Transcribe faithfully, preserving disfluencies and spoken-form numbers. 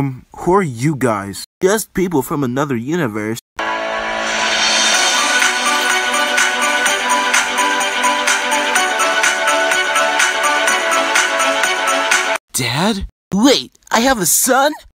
Um, who are you guys? Just people from another universe. Dad? Wait, I have a son?